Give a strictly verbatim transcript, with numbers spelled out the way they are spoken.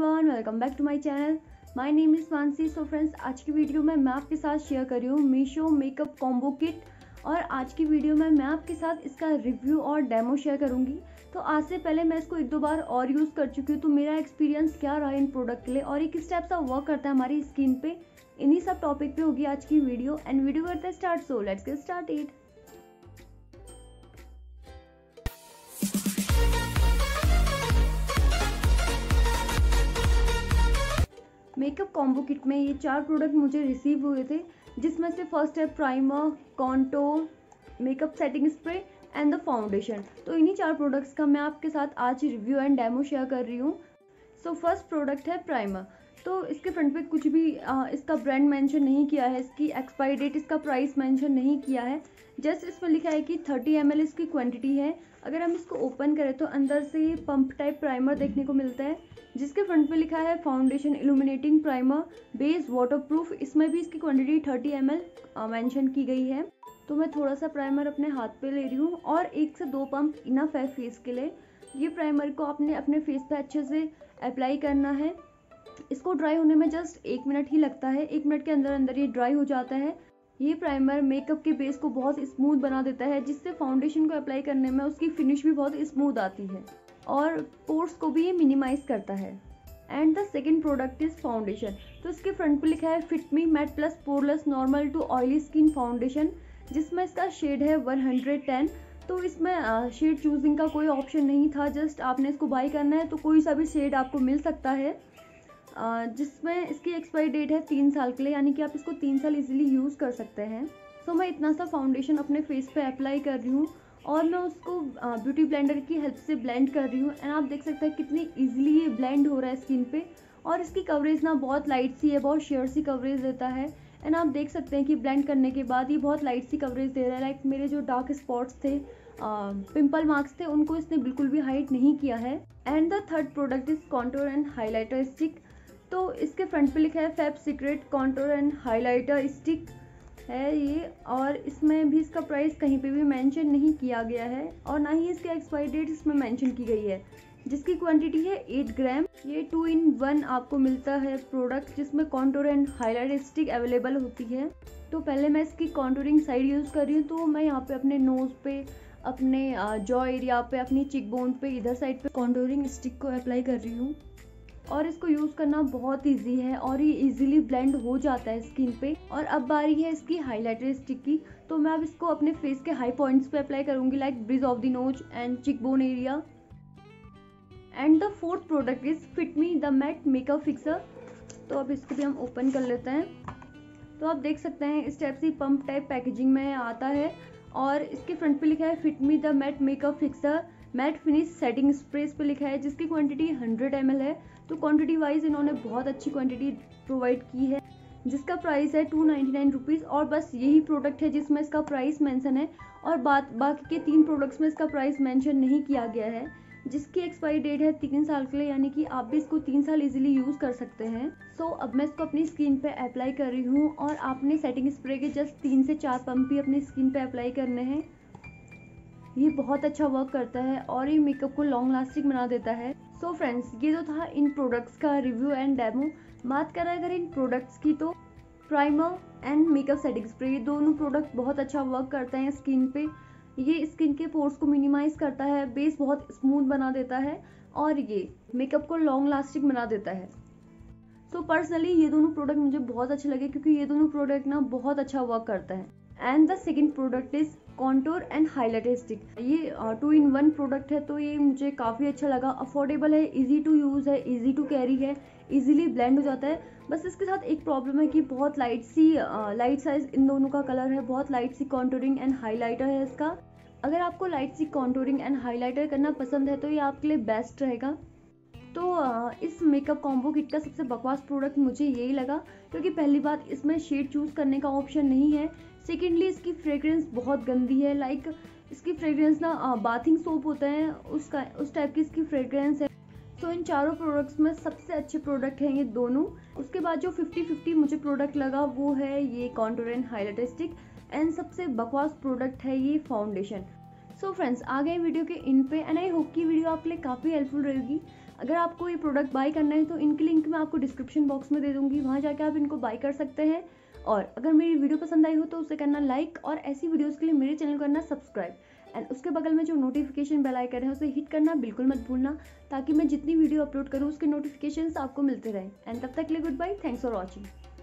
Everyone, welcome back to my channel. My name is Mansi. So friends, आज की video में मैं आपके साथ शेयर कर रही हूँ मीशो मेकअप कॉम्बो किट। और आज की वीडियो में मैं आपके साथ इसका रिव्यू और डेमो शेयर करूँगी। तो आज से पहले मैं इसको एक दो बार और यूज़ कर चुकी हूँ, तो मेरा एक्सपीरियंस क्या रहा इन प्रोडक्ट के लिए और ये किस टाइप सा वर्क करता है हमारी स्किन पे, इन्हीं सब टॉपिक पे होगी आज की वीडियो। एंड वीडियो करते हैं start. So let's get started. Makeup combo kit में ये चार प्रोडक्ट मुझे रिसीव हुए थे, जिसमें से फर्स्ट है primer, contour, makeup setting spray and the foundation. तो इन्हीं चार प्रोडक्ट्स का मैं आपके साथ आज रिव्यू एंड डेमो शेयर कर रही हूँ। सो फर्स्ट प्रोडक्ट है प्राइमर। तो इसके फ्रंट पे कुछ भी आ, इसका ब्रांड मेंशन नहीं किया है, इसकी एक्सपायरी डेट, इसका प्राइस मेंशन नहीं किया है। जस्ट इसमें लिखा है कि थर्टी एम एल इसकी क्वांटिटी है। अगर हम इसको ओपन करें तो अंदर से ये पंप टाइप प्राइमर देखने को मिलता है, जिसके फ्रंट पे लिखा है foundation illuminating primer base waterproof. इसमें भी इसकी quantity thirty M L mention की गई है। तो मैं थोड़ा सा प्राइमर अपने हाथ पे ले रही हूँ और एक से दो पंप इनफ है फेस के लिए। ये प्राइमर को आपने अपने फेस पे अच्छे से अप्लाई करना है। इसको ड्राई होने में जस्ट एक मिनट ही लगता है, एक मिनट के अंदर अंदर ये ड्राई हो जाता है। ये प्राइमर मेकअप के बेस को बहुत स्मूथ बना देता है, जिससे फाउंडेशन को अप्लाई करने में उसकी फिनिश भी बहुत स्मूथ आती है और पोर्स को भी ये मिनिमाइज करता है। And the second product is foundation. तो इसके फ्रंट पे लिखा है fit me matte plus poreless normal to oily skin foundation, जिसमें इसका शेड है वन हंड्रेड टेन। तो इसमें शेड चूजिंग का कोई ऑप्शन नहीं था, जस्ट आपने इसको बाई करना है तो कोई सा भी शेड आपको मिल सकता है, जिसमें इसकी एक्सपायरी डेट है तीन साल के लिए, यानी कि आप इसको तीन साल इजीली यूज़ कर सकते हैं। सो so, मैं इतना सा फाउंडेशन अपने फेस पे अप्लाई कर रही हूँ और मैं उसको ब्यूटी ब्लेंडर की हेल्प से ब्लेंड कर रही हूँ। एंड आप देख सकते हैं कितनी इजीली ये ब्लेंड हो रहा है स्किन पे। और इसकी कवरेज ना बहुत लाइट सी है, बहुत शेयर सी कवरेज देता है। एंड आप देख सकते हैं कि ब्लेंड करने के बाद ये बहुत लाइट सी कवरेज दे रहा है। लाइक मेरे जो डार्क स्पॉट्स थे, पिंपल मार्क्स थे, उनको इसने बिल्कुल भी हाइड नहीं किया है। And the third product is contour and highlighter stick. तो इसके फ्रंट पे लिखा है fab secret contour and highlighter stick है ये, और इसमें भी इसका प्राइस कहीं पे भी मेंशन नहीं किया गया है और ना ही इसकी एक्सपायरी डेट इसमें मेंशन की गई है, जिसकी क्वांटिटी है एट ग्राम। ये टू इन वन आपको मिलता है प्रोडक्ट, जिसमें contour and highlighter stick available होती है। तो पहले मैं इसकी कॉन्टोरिंग साइड यूज़ कर रही हूँ। तो मैं यहाँ पे अपने नोज़ पे, अपने जॉ एरिया पे, अपनी चिक बोन पे, इधर साइड पे कॉन्टोरिंग स्टिक को अप्लाई कर रही हूँ। और इसको यूज़ करना बहुत इजी है और ये इजीली ब्लेंड हो जाता है स्किन पे। और अब बारी है इसकी हाईलाइटर स्टिक की। तो मैं अब इसको अपने फेस के हाई पॉइंट्स पे अप्लाई करूँगी, like bridge of the nose and cheek bone area. And the fourth product is fit me the matte makeup fixer. तो अब इसको भी हम ओपन कर लेते हैं। तो आप देख सकते हैं इस टाइप से पंप टाइप पैकेजिंग में आता है और इसके फ्रंट पे लिखा है fit me the matte makeup fixer matte finish setting spray पे लिखा है, जिसकी क्वांटिटी हंड्रेड एम एल है। तो क्वांटिटी वाइज इन्होंने बहुत अच्छी क्वांटिटी प्रोवाइड की है, जिसका प्राइस है टू नाइन्टी नाइन रुपीज़। और बस यही प्रोडक्ट है जिसमें इसका प्राइस मेंशन है और बात बाकी के तीन प्रोडक्ट्स में इसका प्राइस मेंशन नहीं किया गया है, जिसकी एक्सपायरी डेट है तीन साल के लिए, यानी कि आप भी इसको तीन साल इजीली यूज़ कर सकते हैं। सो so, अब मैं इसको अपनी स्किन पे अप्लाई कर रही हूँ और आपने सेटिंग स्प्रे के जस्ट तीन से चार पंप भी अपनी स्किन पे अप्लाई करने हैं। ये बहुत अच्छा वर्क करता है और ये मेकअप को लॉन्ग लास्टिंग बना देता है। सो so फ्रेंड्स, ये तो था इन प्रोडक्ट्स का रिव्यू एंड डेमो। बात करें अगर इन प्रोडक्ट्स की, तो primer and makeup setting spray, ये दोनों प्रोडक्ट बहुत अच्छा वर्क करते हैं स्किन पे। ये स्किन के पोर्स को मिनिमाइज करता है, बेस बहुत स्मूथ बना देता है और ये मेकअप को लॉन्ग लास्टिंग बना देता है। सो so पर्सनली ये दोनों प्रोडक्ट मुझे बहुत अच्छे लगे, क्योंकि ये दोनों प्रोडक्ट ना बहुत अच्छा वर्क करता है। And the second product is contour and highlighter stick. ये टू इन वन प्रोडक्ट है, तो ये मुझे काफ़ी अच्छा लगा। अफोर्डेबल है, इजी टू यूज़ है, इजी टू कैरी है, इजीली ब्लेंड हो जाता है। बस इसके साथ एक प्रॉब्लम है कि बहुत लाइट सी लाइट साइज इन दोनों का कलर है, बहुत लाइट सी कॉन्टोरिंग एंड हाईलाइटर है इसका। अगर आपको लाइट सी कॉन्टोरिंग एंड हाईलाइटर करना पसंद है तो ये आपके लिए बेस्ट रहेगा। तो इस मेकअप कॉम्बो किट का सबसे बकवास प्रोडक्ट मुझे यही लगा, क्योंकि पहली बात इसमें शेड चूज़ करने का ऑप्शन नहीं है। सेकेंडली इसकी फ्रेग्रेंस बहुत गंदी है, लाइक इसकी फ्रेग्रेंस ना बाथिंग सोप होता है उसका, उस टाइप की इसकी फ्रेग्रेंस है। सो इन चारों प्रोडक्ट्स में सबसे अच्छे प्रोडक्ट हैं ये दोनों। उसके बाद जो फिफ्टी फिफ्टी मुझे प्रोडक्ट लगा वो है ये contour and highlighter stick, and सबसे बकवास प्रोडक्ट है ये फाउंडेशन। सो फ्रेंड्स, आ गए वीडियो के इन पे, एंड आई होप की वीडियो आपके लिए काफ़ी हेल्पफुल रहेगी। अगर आपको ये प्रोडक्ट बाय करना है तो इनकी लिंक मैं आपको डिस्क्रिप्शन बॉक्स में दे दूँगी, वहाँ जाके आप इनको बाय कर सकते हैं। और अगर मेरी वीडियो पसंद आई हो तो उसे करना लाइक, और ऐसी वीडियोज़ के लिए मेरे चैनल को करना सब्सक्राइब, एंड उसके बगल में जो नोटिफिकेशन बेल आइकन है उसे हिट करना बिल्कुल मत भूलना, ताकि मैं जितनी वीडियो अपलोड करूँ उसके नोटिफिकेशंस आपको मिलते रहें। एंड तब तक के लिए goodbye, thanks for watching.